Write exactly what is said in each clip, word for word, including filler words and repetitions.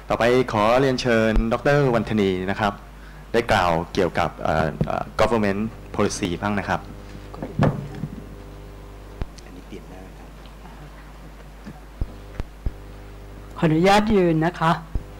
ต่อไปขอเรียนเชิญดร.วรรธนีนะครับได้กล่าวเกี่ยวกับ government policy บ้างนะครับอันนี้เปลี่ยนหน้าครับขออนุญาตยืนนะคะ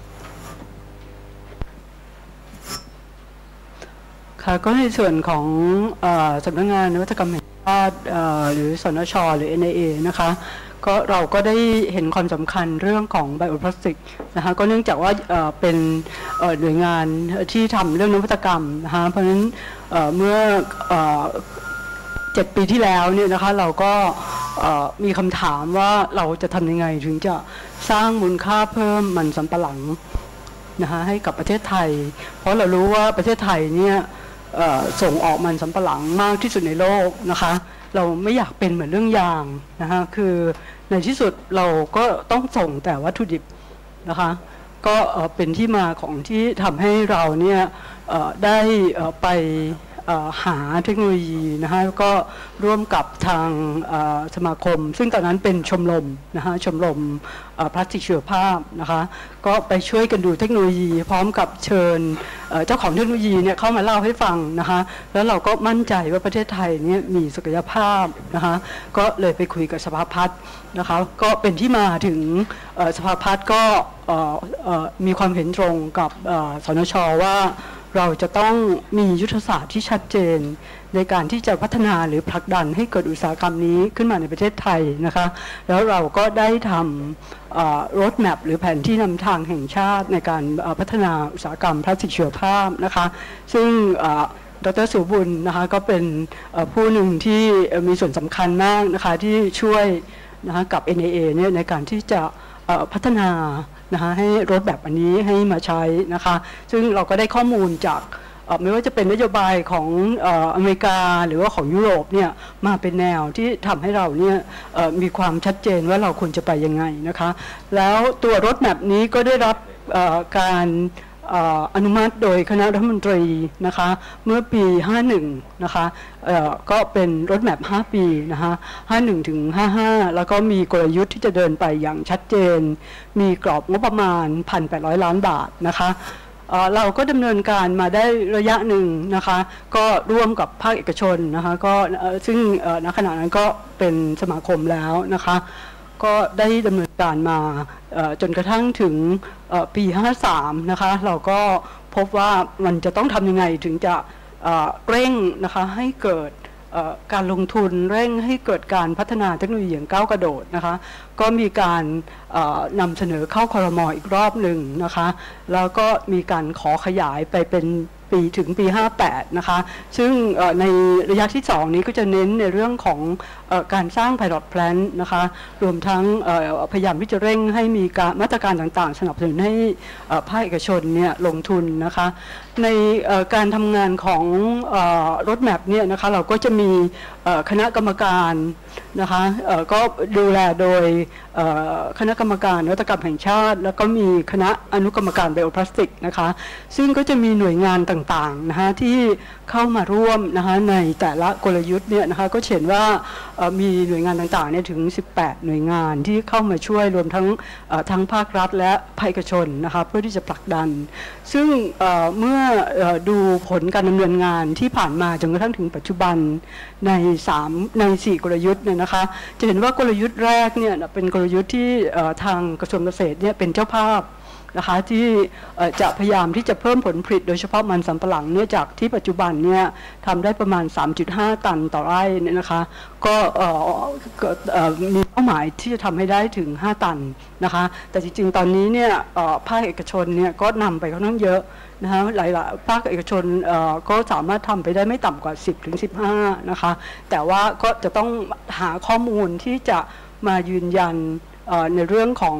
ค่ะก็ในส่วนของสำนักงานนวัตกรรมแห่งชาติหรือสนช.หรือ เอ็น ไอ เอ นะคะก็เราก็ได้เห็นความสำคัญเรื่องของไบโอพลาสติกนะคะก็เนื่องจากว่าเป็นหน่วยงานที่ทำเรื่องนวัตกรรมนะคะเพราะฉะนั้นเมื่อเจ็ดปีที่แล้วเนี่ยนะคะเราก็มีคำถามว่าเราจะทำยังไงถึงจะสร้างมูลค่าเพิ่มมันสำปะหลังนะคะให้กับประเทศไทยเพราะเรารู้ว่าประเทศไทยเนี่ยส่งออกมันสำปะหลังมากที่สุดในโลกนะคะเราไม่อยากเป็นเหมือนเรื่องยางนะคะคือในที่สุดเราก็ต้องส่งแต่วัตถุดิบนะคะก็เป็นที่มาของที่ทำให้เราเนี่ยได้ไปหาเทคโนโลยีนะคะแล้วก็ร่วมกับทางสมาคมซึ่งตอนนั้นเป็นชมรมนะคะชมรมพลาสติกชีวภาพนะคะก็ไปช่วยกันดูเทคโนโลยีพร้อมกับเชิญเจ้าของเทคโนโลยีเนี่ยเข้ามาเล่าให้ฟังนะคะแล้วเราก็มั่นใจว่าประเทศไทยเนี่ยมีศักยภาพนะคะก็เลยไปคุยกับสภาพัฒน์นะคะก็เป็นที่มาถึงสภาพัฒน์ก็มีความเห็นตรงกับสนช.ว่าเราจะต้องมียุทธศาสตร์ที่ชัดเจนในการที่จะพัฒนาหรือผลักดันให้เกิดอุตสาหกรรมนี้ขึ้นมาในประเทศไทยนะคะแล้วเราก็ได้ทำโรดแมพหรือแผนที่นำทางแห่งชาติในการพัฒนาอุตสาหกรรมพลาสติกชีวภาพนะคะซึ่งดร.สุบุญนะคะก็เป็นผู้หนึ่งที่มีส่วนสำคัญมากนะคะที่ช่วยนะคะกับ เอ็น ไอ เอ เนี่ยในการที่จะพัฒนานะคะให้รถแบบอันนี้ให้มาใช้นะคะซึ่งเราก็ได้ข้อมูลจากไม่ว่าจะเป็นนโยบายของอเมริกาหรือว่าของยุโรปเนี่ยมาเป็นแนวที่ทำให้เราเนี่ยมีความชัดเจนว่าเราควรจะไปยังไงนะคะแล้วตัวรถแบบนี้ก็ได้รับการอนุมัติโดยคณะรัฐมนตรีนะคะเมื่อปีห้าสิบเอ็ดนะคะก็เป็นรถแมพห้าปีนะคะห้าสิบเอ็ดถึงห้าสิบห้าแล้วก็มีกลยุทธ์ที่จะเดินไปอย่างชัดเจนมีกรอบงบประมาณ หนึ่งพันแปดร้อย ล้านบาทนะคะเราก็ดำเนินการมาได้ระยะหนึ่งนะคะก็ร่วมกับภาคเอกชนนะคะก็ซึ่งณขณะนั้นก็เป็นสมาคมแล้วนะคะก็ได้ดำเนินการมาจนกระทั่งถึงปีห้าสิบสามนะคะเราก็พบว่ามันจะต้องทำยังไงถึงจะเร่งนะคะให้เกิดการลงทุนเร่งให้เกิดการพัฒนาเทคโนโลยีอย่างก้าวกระโดดนะคะก็มีการนำเสนอเข้าครม.อีกรอบหนึ่งนะคะแล้วก็มีการขอขยายไปเป็นปีถึงปีห้าสิบแปดนะคะซึ่งในระยะที่สองนี้ก็จะเน้นในเรื่องของการสร้าง Pilot Plant นะคะรวมทั้งพยายามที่จะเร่งให้มีการมาตรการต่างๆสนับสนุนให้ภาคเอกชนเนี่ยลงทุนนะคะในการทำงานของรถแมพเนี่ยนะคะเราก็จะมีคณะกรรมการนะคะก็ดูแลโดยคณะกรรมการนวัตกรรมแห่งชาติแล้วก็มีคณะอนุกรรมการไบโอพลาสติกนะคะซึ่งก็จะมีหน่วยงานต่างๆนะคะที่เข้ามาร่วมนะคะในแต่ละกลยุทธ์เนี่ยนะคะก็เห็นว่ามีหน่วยงานต่างๆเนี่ยถึงสิบแปดหน่วยงานที่เข้ามาช่วยรวมทั้งทั้งภาครัฐและภาคเอกชนนะคะเพื่อที่จะผลักดันซึ่งเมื่อดูผลการดำเนินงานที่ผ่านมาจนกระทั่งถึงปัจจุบันในสามในสี่กลยุทธ์เนี่ยนะคะจะเห็นว่ากลยุทธ์แรกเนี่ยเป็นกลยุทธ์ที่ทางกระทรวงเกษตรเนี่ยเป็นเจ้าภาพนะคะที่จะพยายามที่จะเพิ่มผลผลิตโดยเฉพาะมันสำปะหลังเนี่ยจากที่ปัจจุบันเนี่ยทำได้ประมาณ สามจุดห้า ตันต่อไร่เนี่ยนะคะก็มีเป้าหมายที่จะทำให้ได้ถึงห้าตันนะคะแต่จริงๆตอนนี้เนี่ยภาคเอกชนเนี่ยก็นำไปค่อนข้างเยอะนะคะหลายๆภาคเอกชนก็สามารถทำไปได้ไม่ต่ำกว่า สิบถึงสิบห้า นะคะแต่ว่าก็จะต้องหาข้อมูลที่จะมายืนยันในเรื่องของ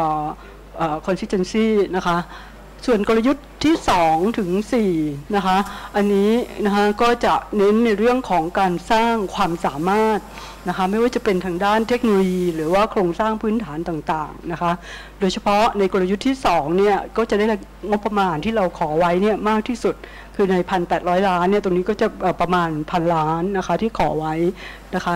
consistency นะคะส่วนกลยุทธ์ที่สองถึงสี่นะคะอันนี้นะคะก็จะเน้นในเรื่องของการสร้างความสามารถนะคะไม่ว่าจะเป็นทางด้านเทคโนโลยีหรือว่าโครงสร้างพื้นฐานต่างๆนะคะโดยเฉพาะในกลยุทธ์ที่สองเนี่ยก็จะได้งบประมาณที่เราขอไว้เนี่ยมากที่สุดคือใน หนึ่งพันแปดร้อย ล้านเนี่ยตรงนี้ก็จะประมาณพันล้านนะคะที่ขอไว้นะคะ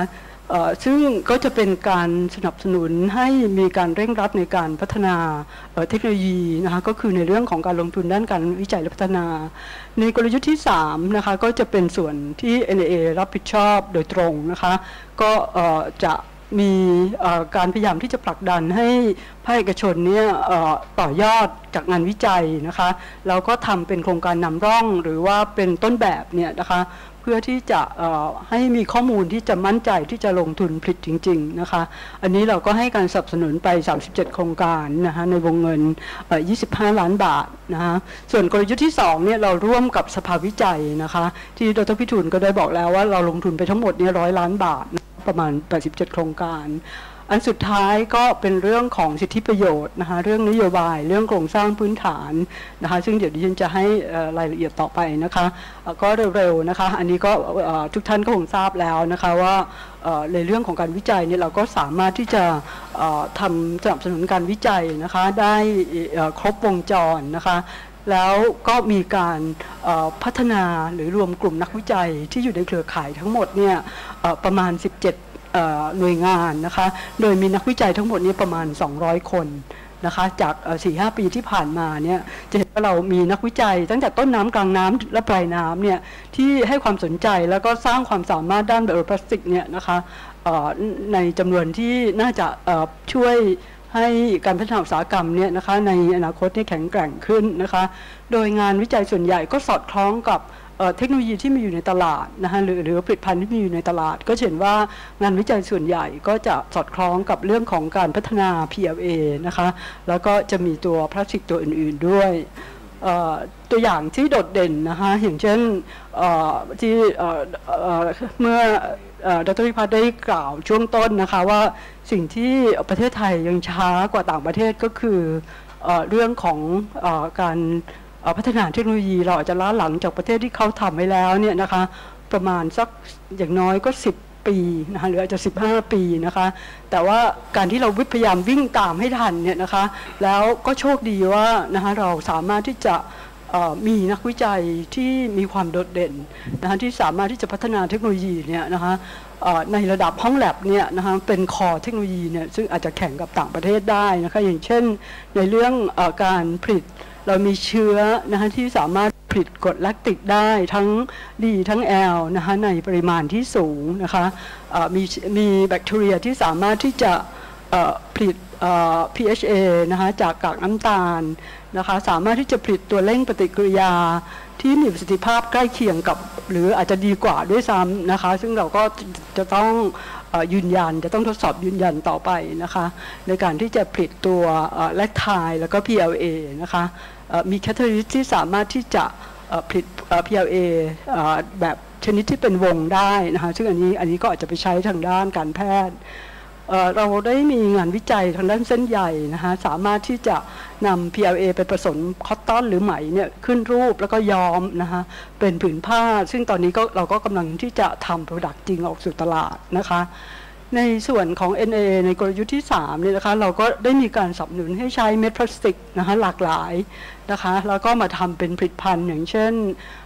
ซึ่งก็จะเป็นการสนับสนุนให้มีการเร่งรัดในการพัฒนาเทคโนโลยีนะคะก็คือในเรื่องของการลงทุนด้านการวิจัยและพัฒนาในกลยุทธ์ที่สามนะคะก็จะเป็นส่วนที่ เอ็น ไอ เอ รับผิดชอบโดยตรงนะคะก็จะมีการพยายามที่จะผลักดันให้ภาคเอกชนเนี่ยต่อยอดจากงานวิจัยนะคะแล้วก็ทำเป็นโครงการนำร่องหรือว่าเป็นต้นแบบเนี่ยนะคะเพื่อที่จะให้มีข้อมูลที่จะมั่นใจที่จะลงทุนผลิตจริงๆนะคะอันนี้เราก็ให้การสนับสนุนไปสามสิบเจ็ดโครงการนะคะในวงเงินยี่สิบห้าล้านบาทนะคะส่วนกลยุทธ์ที่สองเนี่ยเราร่วมกับสภาวิจัยนะคะที่ดร.พิทูลก็ได้บอกแล้วว่าเราลงทุนไปทั้งหมดเนี่ยร้อยล้านบาทประมาณแปดสิบเจ็ดโครงการอันสุดท้ายก็เป็นเรื่องของสิทธิประโยชน์นะคะเรื่องนโยบายเรื่องโครงสร้างพื้นฐานนะคะซึ่งเดี๋ยวดิฉันจะให้รายละเอียดต่อไปนะคะก็เร็วๆนะคะอันนี้ก็ทุกท่านก็คงทราบแล้วนะคะว่าในเรื่องของการวิจัยเนี่ยเราก็สามารถที่จะทำสนับสนุนการวิจัยนะคะได้ครบวงจรนะคะแล้วก็มีการพัฒนาหรือรวมกลุ่มนักวิจัยที่อยู่ในเครือข่ายทั้งหมดเนี่ยประมาณสิบเจ็ดหน่วยงานนะคะโดยมีนักวิจัยทั้งหมดนี้ประมาณสองร้อยคนนะคะจาก สี่ห้า ปีที่ผ่านมาเนี่ยจะเห็นว่าเรามีนักวิจัยตั้งแต่ต้นน้ำกลางน้ำและปลายน้ำเนี่ยที่ให้ความสนใจแล้วก็สร้างความสามารถด้านไบโอพลาสติกเนี่ยนะคะในจำนวนที่น่าจะช่วยให้การพัฒนาอุตสาหกรรมเนี่ยนะคะในอนาคตเนี่ยแข็งแกร่งขึ้นนะคะโดยงานวิจัยส่วนใหญ่ก็สอดคล้องกับเทคโนโลยีที่มีอยู่ในตลาดนะคะหรือหรือผลิตภัณฑ์ที่มีอยู่ในตลาดก็เห็นว่างานวิจัยส่วนใหญ่ก็จะสอดคล้องกับเรื่องของการพัฒนา พี แอล เอ นะคะแล้วก็จะมีตัวพลาสติกตัวอื่นๆด้วยตัวอย่างที่โดดเด่นนะคะอย่างเช่นที่เมื่อดร.พิพัฒน์ได้กล่าวช่วงต้นนะคะว่าสิ่งที่ประเทศไทยยังช้ากว่าต่างประเทศก็คือเรื่องของการพัฒนาเทคโนโลยีเราอาจจะล้าหลังจากประเทศที่เขาทำไว้แล้วเนี่ยนะคะประมาณสักอย่างน้อยก็สิบปีนะคะหรืออาจจะสิบห้าปีนะคะแต่ว่าการที่เราพยายามวิ่งตามให้ทันเนี่ยนะคะแล้วก็โชคดีว่านะคะเราสามารถที่จะมีนักวิจัยที่มีความโดดเด่นนะคะที่สามารถที่จะพัฒนาเทคโนโลยีเนี่ยนะคะในระดับห้องแลบเนี่ยนะคะเป็นคอเทคโนโลยีเนี่ยซึ่งอาจจะแข่งกับต่างประเทศได้นะคะอย่างเช่นในเรื่องการผลิตเรามีเชื้อนะคะที่สามารถผลิตกรดแลคติกได้ทั้ง D ทั้ง L นะคะในปริมาณที่สูงนะคะมีมีแบคทีเรียที่สามารถที่จะผลิต พี เอช เอ นะคะจากกากน้ำตาลนะคะสามารถที่จะผลิตตัวเร่งปฏิกิริยาที่มีประสิทธิภาพใกล้เคียงกับหรืออาจจะดีกว่าด้วยซ้ำนะคะซึ่งเราก็จะต้องยืนยันจะต้องทดสอบยืนยันต่อไปนะคะในการที่จะผลิตตัวแลคไทด์แล้วก็ พี แอล เอ นะคะมีแคตาลิสต์ที่สามารถที่จะผลิต พี แอล เอ แบบชนิดที่เป็นวงได้นะคะซึ่งอันนี้อันนี้ก็อาจจะไปใช้ทางด้านการแพทย์เราได้มีงานวิจัยทางด้านเส้นใยนะคะสามารถที่จะนำ พี แอล เอ ไปผสมคอตตอนหรือไหมเนี่ยขึ้นรูปแล้วก็ย้อมนะคะเป็นผืนผ้าซึ่งตอนนี้ก็เราก็กำลังที่จะทำโปรดักต์จริงออกสู่ตลาดนะคะในส่วนของ เอ็น เอ ในกลยุทธ์ที่สามเนี่ยนะคะเราก็ได้มีการสนับสนุนให้ใช้เม็ดพลาสติกนะคะหลากหลายนะคะแล้วก็มาทำเป็นผลิตภัณฑ์อย่างเช่น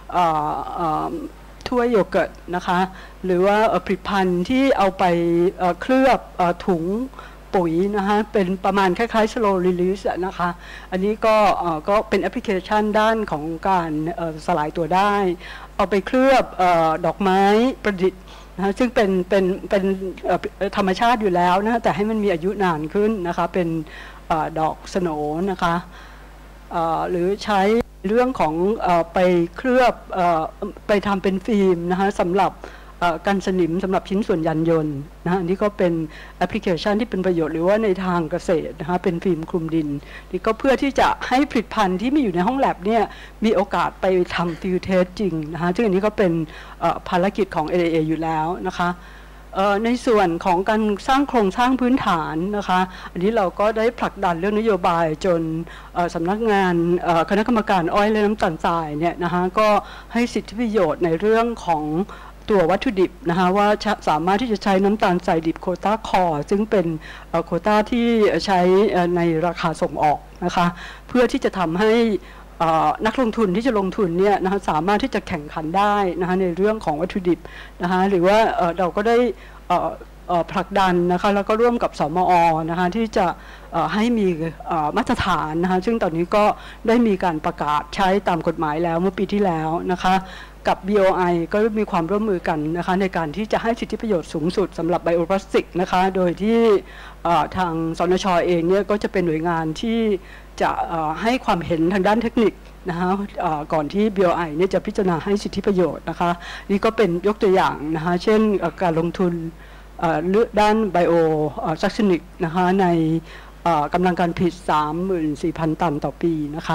ถ้วยโยเกิร์ตนะคะหรือว่าผลิตภัณฑ์ที่เอาไปเคลือบถุงปุ๋ยนะคะเป็นประมาณคล้ายๆ slow release นะคะอันนี้ก็ก็เป็นแอปพลิเคชันด้านของการสลายตัวได้เอาไปเคลือบดอกไม้ประดิษฐ์นะซึ่งเป็นเป็นเป็นธรรมชาติอยู่แล้วนะแต่ให้มันมีอายุนานขึ้นนะคะเป็นดอกสโหน่นะคะหรือใช้เรื่องของไปเคลือบไปทำเป็นฟิล์มนะคะสำหรับกันสนิมสำหรับชิ้นส่วนยานยนต์นะอันนี้ก็เป็นแอปพลิเคชันที่เป็นประโยชน์หรือว่าในทางเกษตรนะคะเป็นฟิล์มคลุมดินนี่ก็เพื่อที่จะให้ผลิตภัณฑ์ที่มีอยู่ในห้องแลบเนี่ยมีโอกาสไปทำฟิลเทสจริงนะคะซึ่งอันนี้ก็เป็นภารกิจของ เอ เอ อยู่แล้วนะคะในส่วนของการสร้างโครงสร้างพื้นฐานนะคะอันนี้เราก็ได้ผลักดันเรื่องนโยบายจนสำนักงานคณะกรรมการอ้อยและน้ำตาลทรายเนี่ยนะคะก็ให้สิทธิประโยชน์ในเรื่องของตัววัตถุดิบนะคะว่าสามารถที่จะใช้น้ำตาลทรายดิบโควต้าคอซึ่งเป็นโควต้าที่ใช้ในราคาส่งออกนะคะเพื่อที่จะทำให้นักลงทุนที่จะลงทุนเนี่ยนะคะสามารถที่จะแข่งขันได้นะคะในเรื่องของวัตถุดิบนะคะหรือว่าเราก็ได้ผลักดันนะคะแล้วก็ร่วมกับสมอนะคะที่จะให้มีมาตรฐานนะคะซึ่งตอนนี้ก็ได้มีการประกาศใช้ตามกฎหมายแล้วเมื่อปีที่แล้วนะคะกับ บี โอ ไอ ก็มีความร่วมมือกันนะคะในการที่จะให้สิทธิประโยชน์สูงสุดสำหรับไบโอพลาสติกนะคะโดยที่ทางสนช.เองเนี่ยก็จะเป็นหน่วยงานที่จะให้ความเห็นทางด้านเทคนิคนะคะก่อนที่ บี โอ ไอ เนี่ยจะพิจารณาให้สิทธิประโยชน์นะคะนี่ก็เป็นยกตัวอย่างนะคะเช่นการลงทุนด้านไบโอซักซินิกนะคะในกำลังการผลิต สามหมื่นสี่พัน ตันต่อปีนะคะ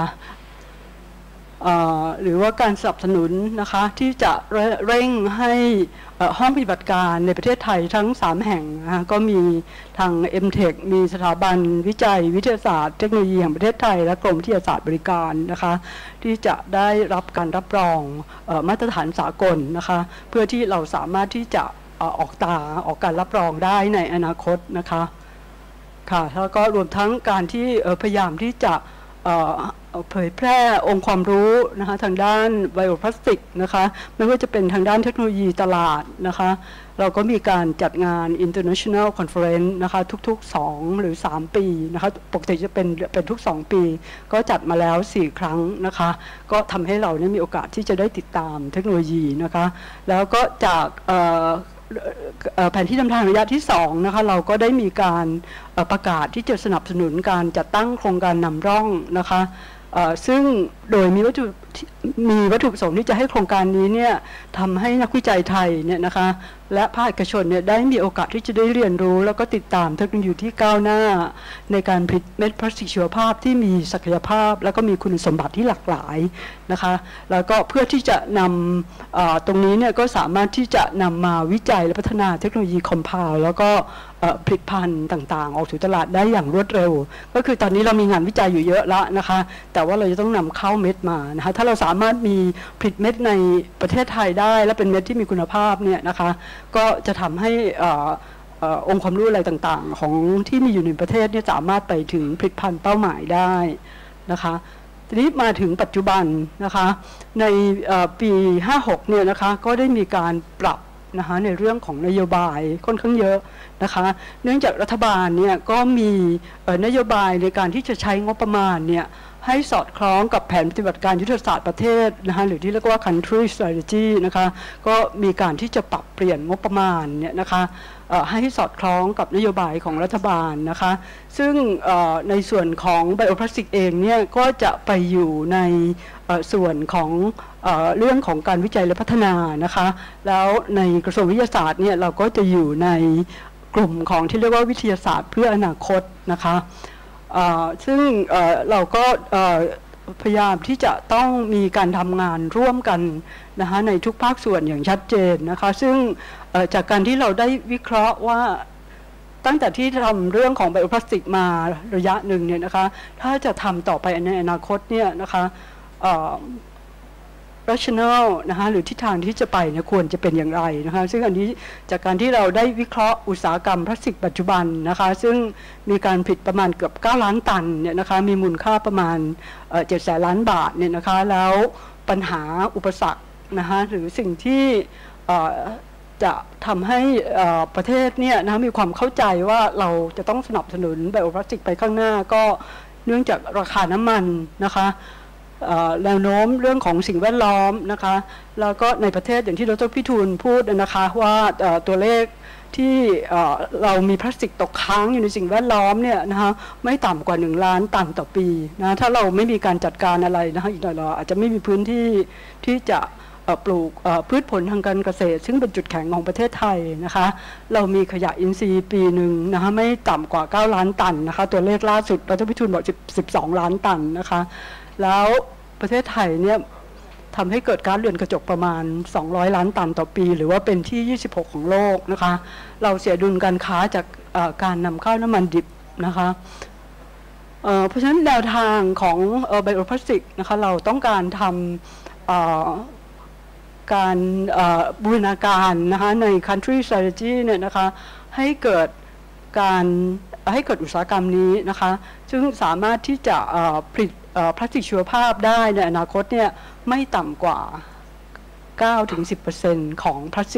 หรือว่าการสนับสนุนนะคะที่จะเร่งให้ห้องปฏิบัติการในประเทศไทยทั้งสามแห่งนะคะก็มีทาง เอ็ม เทค มีสถาบันวิจัยวิทยาศาสตร์เทคโนโลยีแห่งประเทศไทยและกรมวิทยาศาสตร์บริการนะคะที่จะได้รับการรับรองมาตรฐานสากลนะคะเพื่อที่เราสามารถที่จะออกตาออกการรับรองได้ในอนาคตนะคะค่ะแล้วก็รวมทั้งการที่พยายามที่จะเผยแพร่องค์ความรู้นะคะทางด้านไบโอพลาสติกนะคะไม่ว่าจะเป็นทางด้านเทคโนโลยีตลาดนะคะเราก็มีการจัดงาน International Conference นะคะทุกๆสองหรือสามปีนะคะปกติจะเป็นเป็นทุกสองปีก็จัดมาแล้วสี่ครั้งนะคะก็ทำให้เราเนี่ยมีโอกาสที่จะได้ติดตามเทคโนโลยีนะคะแล้วก็จากแผนที่นำทางระยะที่สองนะคะเราก็ได้มีการประกาศที่จะสนับสนุนการจัดตั้งโครงการนำร่องนะคะซึ่งโดยมีวัตถุมีวัตถุประสงค์ที่จะให้โครงการนี้เนี่ยทำให้นักวิจัยไทยเนี่ยนะคะและภาคเอกชนเนี่ยได้มีโอกาสที่จะได้เรียนรู้แล้วก็ติดตามเทคโนโลยีที่ก้าวหน้าในการผลิตเม็ดพลาสติกชีวภาพที่มีศักยภาพแล้วก็มีคุณสมบัติที่หลากหลายนะคะแล้วก็เพื่อที่จะนำตรงนี้เนี่ยก็สามารถที่จะนำมาวิจัยและพัฒนาเทคโนโลยีคอมเพลแล้วก็ผลิตภัณฑ์ต่างๆออกสู่ตลาดได้อย่างรวดเร็วก็คือตอนนี้เรามีงานวิจัยอยู่เยอะแล้วนะคะแต่ว่าเราจะต้องนำเข้าเม็ดมานะคะถ้าเราสามารถมีผลิตเม็ดในประเทศไทยได้และเป็นเม็ดที่มีคุณภาพเนี่ยนะคะก็จะทำให้องค์ความรู้อะไรต่างๆของที่มีอยู่ในประเทศเนี่ยสามารถไปถึงผลิตภัณฑ์เป้าหมายได้นะคะทีนี้มาถึงปัจจุบันนะคะในปีห้าหกเนี่ยนะคะก็ได้มีการปรับนะคะในเรื่องของนโยบายค่อนข้างเยอะนะคะเนื่องจากรัฐบาลเนี่ยก็มีนโยบายในการที่จะใช้งบประมาณเนี่ยให้สอดคล้องกับแผนปฏิบัติการยุทธศาสตร์ประเทศนะคะหรือที่เรียกว่า country strategy นะคะก็มีการที่จะปรับเปลี่ยนงบประมาณเนี่ยนะคะให้สอดคล้องกับนโยบายของรัฐบาลนะคะซึ่งในส่วนของไบโอพลาสติกเองเนี่ยก็จะไปอยู่ในส่วนของเรื่องของการวิจัยและพัฒนานะคะแล้วในกระทรวงวิทยาศาสตร์เนี่ยเราก็จะอยู่ในกลุ่มของที่เรียกว่าวิทยาศาสตร์เพื่ออนาคตนะคะซึ่งเราก็พยายามที่จะต้องมีการทำงานร่วมกันนะคะในทุกภาคส่วนอย่างชัดเจนนะคะซึ่งจากการที่เราได้วิเคราะห์ว่าตั้งแต่ที่ทำเรื่องของไบโอพลาสติกมาระยะหนึ่งเนี่ยนะคะถ้าจะทำต่อไปในอนาคตเนี่ยนะคะrational นะคะหรือทิศทางที่จะไปเนี่ยควรจะเป็นอย่างไรนะคะซึ่งอันนี้จากการที่เราได้วิเคราะห์อุตสาหกรรมพลาสติกปัจจุบันนะคะซึ่งมีการผลิตประมาณเกือบเก้าล้านตันเนี่ยนะคะมีมูลค่าประมาณเจ็ดแสนล้านบาทเนี่ยนะคะแล้วปัญหาอุปสรรคนะคะหรือสิ่งที่จะทำให้ประเทศเนี่ยนะมีความเข้าใจว่าเราจะต้องสนับสนุนไบโอพลาสติกไปข้างหน้าก็เนื่องจากราคาน้ำมันนะคะแนวโน้มเรื่องของสิ่งแวดล้อมนะคะแล้วก็ในประเทศอย่างที่ดร.พิทูลพูดนะคะว่าตัวเลขที่เรามีพลาสติกตกค้างอยู่ในสิ่งแวดล้อมเนี่ยนะคะไม่ต่ำกว่าหนึ่งล้านตันต่อปีนะถ้าเราไม่มีการจัดการอะไรนะคะอีกหน่อยเราอาจจะไม่มีพื้นที่ที่จะปลูกพืชผลทางการเกษตรซึ่งเป็นจุดแข็งของประเทศไทยนะคะเรามีขยะอินทรีย์ปีหนึ่งนะคะไม่ต่ำกว่าเก้าล้านตันนะคะตัวเลขล่าสุดดร.พิทูลบอกสิบสองล้านตันนะคะแล้วประเทศไทยเนี่ยทำให้เกิดก๊าซเรือนกระจกประมาณสองร้อยล้านตันต่อปีหรือว่าเป็นที่ยี่สิบหกของโลกนะคะเราเสียดุลการค้าจากการนำเข้าน้ำมันดิบนะคะเพราะฉะนั้นแนวทางของไบโอพลาสติกนะคะเราต้องการทำการบูรณาการนะคะใน country strategy เนี่ยนะคะให้เกิดการให้เกิดอุตสาหกรรมนี้นะคะซึ่งสามารถที่จะผลิตพลาสติกชีวภาพได้ในอนาคตเนี่ยไม่ต่ำกว่า เก้าถึงสิบเปอร์เซ็นต์ ของพลาสติก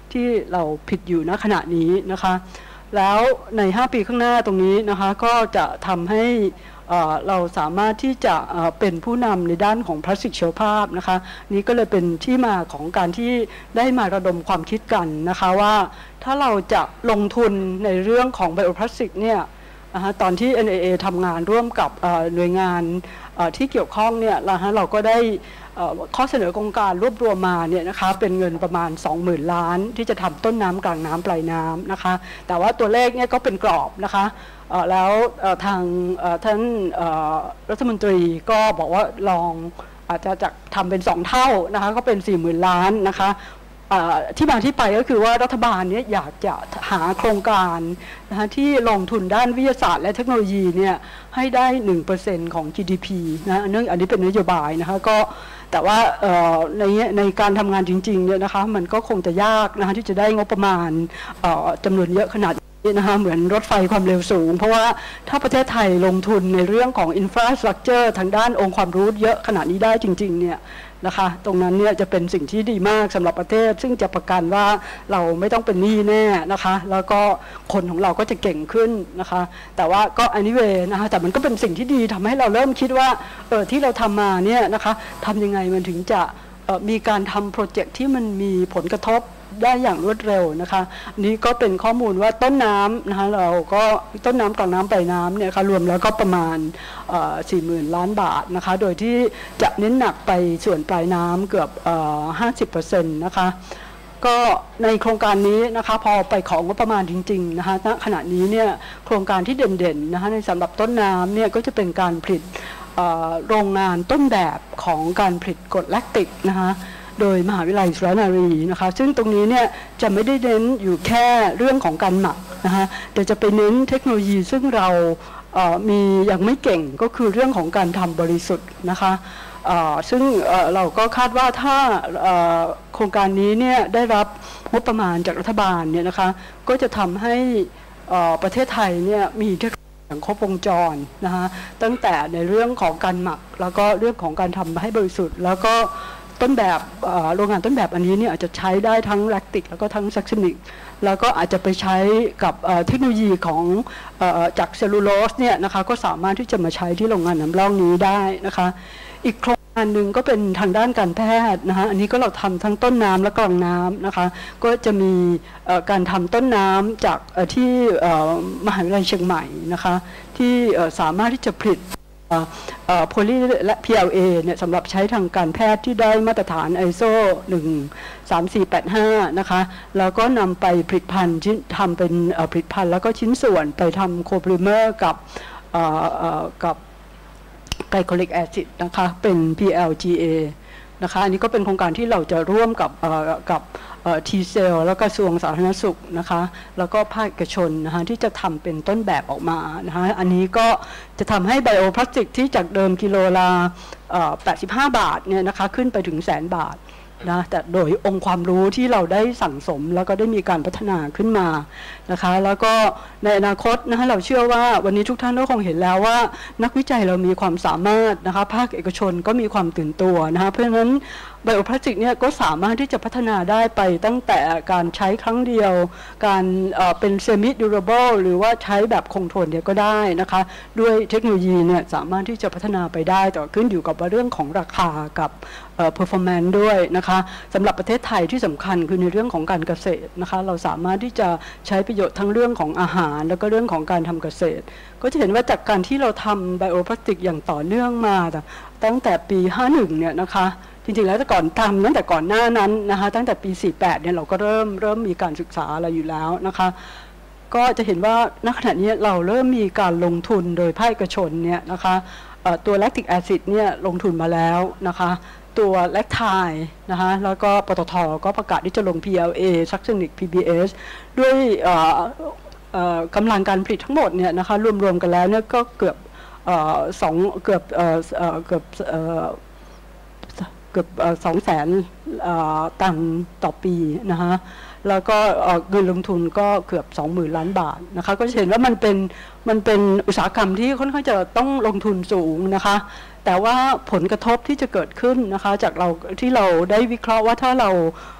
ที่เราผิดอยู่ณขณะนี้นะคะแล้วในห้าปีข้างหน้าตรงนี้นะคะก็จะทำให้เราสามารถที่จะเป็นผู้นำในด้านของพลาสติกชีวภาพนะคะนี้ก็เลยเป็นที่มาของการที่ได้มาระดมความคิดกันนะคะว่าถ้าเราจะลงทุนในเรื่องของไบโอพลาสติกเนี่ยตอนที่ เอ็น เอ เอ ทำงานร่วมกับหน่วยงานที่เกี่ยวข้องเนี่ยเราก็ได้ข้อเสนอโครงการรวบรวมมาเนี่ยนะคะเป็นเงินประมาณ สองหมื่น ล้านที่จะทำต้นน้ำกลางน้ำปลายน้ำนะคะแต่ว่าตัวเลขเนี่ยก็เป็นกรอบนะคะแล้วทางท่านรัฐมนตรีก็บอกว่าลองอาจจะจะทำเป็นสองเท่านะคะก็เป็น สี่หมื่น ล้านนะคะที่มาที่ไปก็คือว่ารัฐบาลเนี่ยอยากจะหาโครงการนะคะที่ลงทุนด้านวิทยาศาสตร์และเทคโนโลยีเนี่ยให้ได้ หนึ่งเปอร์เซ็นต์ ของ จี ดี พี นะเนื่องอันนี้เป็นนโยบายนะคะก็แต่ว่าในในการทำงานจริงๆเนี่ยนะคะมันก็คงจะยากนะคะที่จะได้งบประมาณจำนวนเยอะขนาดนี้นะคะเหมือนรถไฟความเร็วสูงเพราะว่าถ้าประเทศไทยลงทุนในเรื่องของอินฟราสตรัคเจอร์ทางด้านองค์ความรู้เยอะขนาดนี้ได้จริงๆเนี่ยนะคะตรงนั้นเนี่ยจะเป็นสิ่งที่ดีมากสำหรับประเทศซึ่งจะประกันว่าเราไม่ต้องเป็นหนี้แน่นะคะแล้วก็คนของเราก็จะเก่งขึ้นนะคะแต่ว่าก็ anyway นะคะแต่มันก็เป็นสิ่งที่ดีทำให้เราเริ่มคิดว่าเออที่เราทำมาเนี่ยนะคะทำยังไงมันถึงจะมีการทำโปรเจกต์ที่มันมีผลกระทบได้อย่างรวดเร็วนะคะนี้ก็เป็นข้อมูลว่าต้นน้ำนะคะเราก็ต้นน้ำกลางน้ำปลายน้ำเนี่ยค่ะรวมแล้วก็ประมาณสี่หมื่นล้านบาทนะคะโดยที่จะเน้นหนักไปส่วนปลายน้ำเกือบห้าสิบเปอร์เซ็นต์นะคะก็ในโครงการนี้นะคะพอไปของงบประมาณจริงๆนะคะณขณะนี้เนี่ยโครงการที่เด่นๆนะคะในสำหรับต้นน้ำเนี่ยก็จะเป็นการผลิตโรงงานต้นแบบของการผลิตกรดแลคติกนะคะโดยมหาวิทยาลัยสุรนารีนะคะซึ่งตรงนี้เนี่ยจะไม่ได้เน้นอยู่แค่เรื่องของการหมักนะคะแต่จะไปเน้นเทคโนโลยีซึ่งเรามียังไม่เก่งก็คือเรื่องของการทำบริสุทธิ์นะคะซึ่งเราก็คาดว่าถ้าโครงการนี้เนี่ยได้รับงบประมาณจากรัฐบาลเนี่ยนะคะก็จะทำให้ประเทศไทยเนี่ยมีเทคโนโลยีอย่างครบวงจรนะคะตั้งแต่ในเรื่องของการหมักแล้วก็เรื่องของการทำให้บริสุทธิ์แล้วก็ต้นแบบโรงงานต้นแบบอันนี้เนี่ยอาจจะใช้ได้ทั้งแลคติกแล้วก็ทั้งซักซินิกแล้วก็อาจจะไปใช้กับเทคโนโลยีของจากเซลลูโลสเนี่ยนะคะก็สามารถที่จะมาใช้ที่โรงงานน้ำร่องนี้ได้นะคะอีกโครงการหนึ่งก็เป็นทางด้านการแพทย์นะคะอันนี้ก็เราทำทั้งต้นน้ำและกลางน้ำนะคะก็จะมีการทำต้นน้ำจากที่มหาวิทยาลัยเชียงใหม่นะคะที่สามารถที่จะผลิตโพลีและ พี แอล เอ เนี่ยสำหรับใช้ทางการแพทย์ที่ได้มาตรฐาน ไอ เอส โอ หนึ่ง สาม สี่ แปด ห้า นะคะแล้วก็นำไปผลิตภัณฑ์ทำเป็นผลิตภัณฑ์แล้วก็ชิ้นส่วนไปทำโคโพลิเมอร์กับกับไกลโคลิกแอซิดนะคะเป็น พี แอล จี เอ นะคะอันนี้ก็เป็นโครงการที่เราจะร่วมกับกับทีเซลแล้วก็กระทรวงสาธารณสุขนะคะแล้วก็ภาคเอกชนนะคะที่จะทำเป็นต้นแบบออกมานะคะอันนี้ก็จะทำให้ไบโอพลาสติกที่จากเดิมกิโลละแปดสิบห้าบาทเนี่ยนะคะขึ้นไปถึงแสนบาทนะแต่โดยองค์ความรู้ที่เราได้สั่งสมแล้วก็ได้มีการพัฒนาขึ้นมานะคะแล้วก็ในอนาคตนะคะเราเชื่อว่าวันนี้ทุกท่านก็คงเห็นแล้วว่านักวิจัยเรามีความสามารถนะคะภาคเอกชนก็มีความตื่นตัวนะคะเพราะฉะนั้นไบโอพลาสติกเนี่ยก็สามารถที่จะพัฒนาได้ไปตั้งแต่การใช้ครั้งเดียวการเป็นเซมิดูราเบิลหรือว่าใช้แบบคงทนเดียวก็ได้นะคะด้วยเทคโนโลยีเนี่ยสามารถที่จะพัฒนาไปได้แต่ขึ้นอยู่กับเรื่องของราคากับเอ่อ performance ด้วยนะคะสำหรับประเทศไทยที่สำคัญคือในเรื่องของการเกษตรนะคะเราสามารถที่จะใช้ประโยชน์ทั้งเรื่องของอาหารแล้วก็เรื่องของการทำเกษตรก็จะเห็นว่าจากการที่เราทำไบโอพลาสติกอย่างต่อเนื่องมาตั้งแต่ปีห้าสิบเอ็ดเนี่ยนะคะจริงๆแล้วแต่ก่อนทำตั้งแต่ก่อนหน้านั้นนะคะตั้งแต่ปีสี่สิบแปดเนี่ยเราก็เริ่มเริ่มมีการศึกษาอะไรอยู่แล้วนะคะก็จะเห็นว่าณขณะนี้เราเริ่มมีการลงทุนโดยภาคเอกชนเนี่ยนะคะตัวแลคติกแอซิดเนี่ยลงทุนมาแล้วนะคะตัวแลคไทด์นะคะแล้วก็ปตท.ก็ประกาศที่จะลง พี แอล เอ ซักซินิก พี บี เอส ด้วยกำลังการผลิตทั้งหมดเนี่ยนะคะรวมๆกันแล้วเนี่ยก็เกือบสองเกือบเกือบเกือบสองแสนตันต่อปีนะคะแล้วก็เงินลงทุนก็เกือบสองหมื่นล้านบาทนะคะก็จะเห็นว่ามันเป็นมันเป็นอุตสาหกรรมที่ค่อนข้างจะต้องลงทุนสูงนะคะแต่ว่าผลกระทบที่จะเกิดขึ้นนะคะจากเราที่เราได้วิเคราะห์ว่าถ้าเรา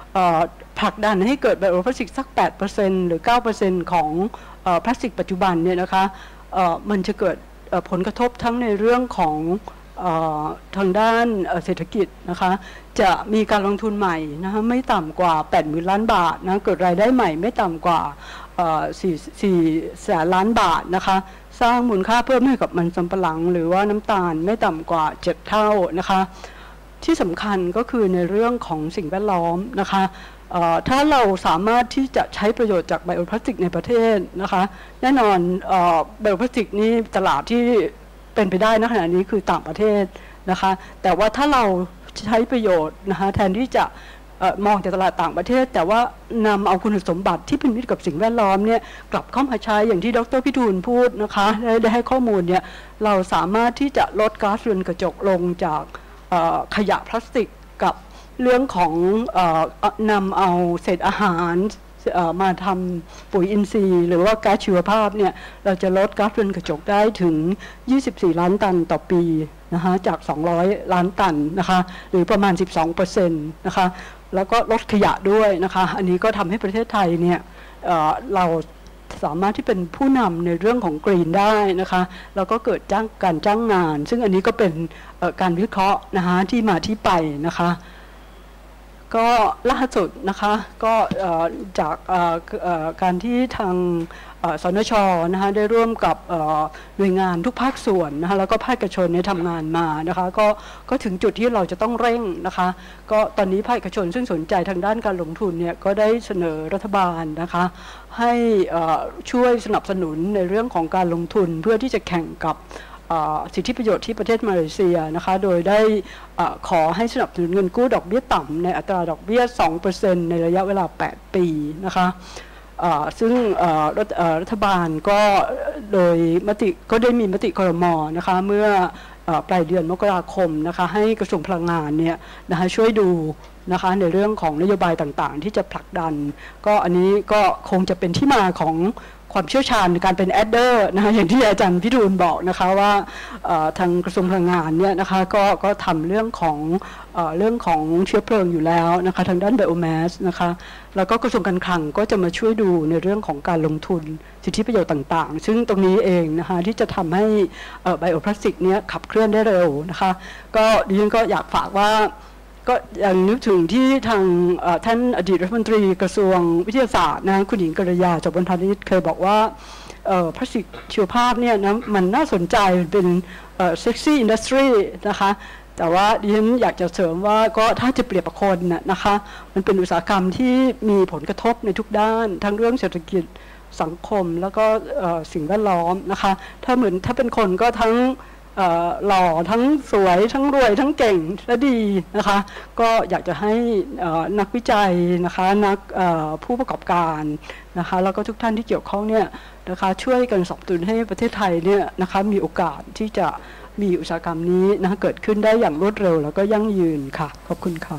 ผลักดันให้เกิดไบโอพลาสติกสัก แปดเปอร์เซ็นต์ หรือ เก้าเปอร์เซ็นต์ ของพลาสติกปัจจุบันเนี่ยนะคะมันจะเกิดผลกระทบทั้งในเรื่องของทางด้านเศรษฐกิจนะคะจะมีการลงทุนใหม่นะคะไม่ต่ำกว่า แปดหมื่น ล้านบาทนะเกิดรายได้ใหม่ไม่ต่ำกว่าสี่แสนล้านบาทนะคะสร้างมูลค่าเพิ่มให้กับมันสำปะหลังหรือว่าน้ำตาลไม่ต่ำกว่าเจ็ดเท่านะคะที่สำคัญก็คือในเรื่องของสิ่งแวดล้อมนะคะถ้าเราสามารถที่จะใช้ประโยชน์จากไบโอพลาสติกในประเทศนะคะแน่นอนไบโอพลาสติกนี่ตลาดที่เป็นไปได้ณขณะนี้คือต่างประเทศนะคะแต่ว่าถ้าเราใช้ประโยชน์นะคะแทนที่จะมองจากตลาดต่างประเทศแต่ว่านำเอาคุณสมบัติที่เป็นมิตรกับสิ่งแวดล้อมเนี่ยกลับเข้ามาใช้อย่างที่ดร.พิทูลพูดนะคะได้ให้ข้อมูลเนี่ยเราสามารถที่จะลดก๊าซเรือนกระจกลงจากขยะพลาสติกกับเรื่องของนำเอาเศษอาหารมาทำปุ๋ยอินทรีย์หรือว่าก๊าซชีวภาพเนี่ยเราจะลดก๊าซเรือนกระจกได้ถึงยี่สิบสี่ล้านตันต่อปีนะคะจากสองร้อยล้านตันนะคะหรือประมาณ สิบสองเปอร์เซ็นต์ นะคะแล้วก็ลดขยะด้วยนะคะอันนี้ก็ทำให้ประเทศไทยเนี่ย เอ่อ เราสามารถที่เป็นผู้นำในเรื่องของกรีนได้นะคะแล้วก็เกิดจ้างการจ้างงานซึ่งอันนี้ก็เป็นการวิเคราะห์นะคะที่มาที่ไปนะคะก็ล่าสุดนะคะก็จากการที่ทางสนช.นะคะได้ร่วมกับหน่วยงานทุกภาคส่วนนะคะแล้วก็ภาคเอกชนเนี่ยทำงานมานะคะก็ก็ถึงจุดที่เราจะต้องเร่งนะคะก็ตอนนี้ภาคเอกชนซึ่งสนใจทางด้านการลงทุนเนี่ยก็ได้เสนอรัฐบาลนะคะให้ช่วยสนับสนุนในเรื่องของการลงทุนเพื่อที่จะแข่งกับสิทธิประโยชน์ที่ประเทศมาเลเซียนะคะโดยได้ขอให้สนับสนุนเงินกู้ดอกเบี้ยต่ำในอัตราดอกเบี้ย สองเปอร์เซ็นต์ ในระยะเวลาแปดปีนะคะซึ่งรัฐบาลก็โดยมติก็ได้มีมติครม.นะคะเมื่อปลายเดือนมกราคมนะคะให้กระทรวงพลังงานเนี่ยนะคะช่วยดูนะคะในเรื่องของนโยบายต่างๆที่จะผลักดันก็อันนี้ก็คงจะเป็นที่มาของความเชี่ยวชาญในการเป็นแอดเดอร์นะคะอย่างที่อาจารย์พิทูลบอกนะคะว่าทางกระทรวงพลังงานเนี่ยนะคะก็ก็ทำเรื่องของเรื่องของเชื้อเพลิงอยู่แล้วนะคะทางด้านไบโอแมสนะคะแล้วก็กระทรวงการคลังก็จะมาช่วยดูในเรื่องของการลงทุนสิทธิประโยชน์ต่างๆซึ่งตรงนี้เองนะคะที่จะทำให้ไบโอพลาสติกเนี้ยขับเคลื่อนได้เร็วนะคะก็ดิฉันก็อยากฝากว่าก็ยังนึกถึงที่ทางท่านอดีตรัฐมนตรีกระทรวงวิทยาศาสตร์นะคุณหญิงกัลยาจบพรรณิชย์เคยบอกว่าพลาสติกชีวภาพเนี่ยนะมันน่าสนใจเป็นเซ็กซี่อินดัสทรีนะคะแต่ว่าดิฉันอยากจะเสริมว่าก็ถ้าจะเปรียบกับคนนะคะมันเป็นอุตสาหกรรมที่มีผลกระทบในทุกด้านทั้งเรื่องเศรษฐกิจสังคมแล้วก็สิ่งแวดล้อมนะคะถ้าเหมือนถ้าเป็นคนก็ทั้งหล่อทั้งสวยทั้งรวยทั้งเก่งและดีนะคะก็อยากจะให้นักวิจัยนะคะนักผู้ประกอบการนะคะแล้วก็ทุกท่านที่เกี่ยวข้องเนี่ยนะคะช่วยกันสนับสนุนให้ประเทศไทยเนี่ยนะคะมีโอกาสที่จะมีอุตสาหกรรมนี้นะคะเกิดขึ้นได้อย่างรวดเร็วแล้วก็ยั่งยืนค่ะขอบคุณค่ะ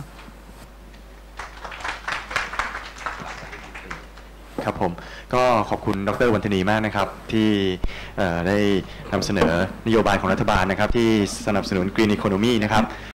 ครับผมก็ขอบคุณดร.วันธนีมากนะครับที่ได้นำเสนอนโยบายของรัฐบาลนะครับที่สนับสนุน Green Economy นะครับ